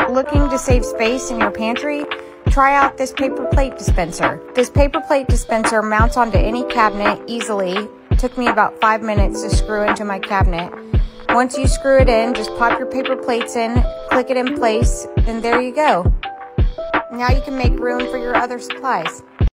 looking to save space in your pantry, try out this paper plate dispenser. This paper plate dispenser mounts onto any cabinet easily. It took me about 5 minutes to screw into my cabinet. Once you screw it in, just pop your paper plates in, click it in place, and there you go. Now you can make room for your other supplies.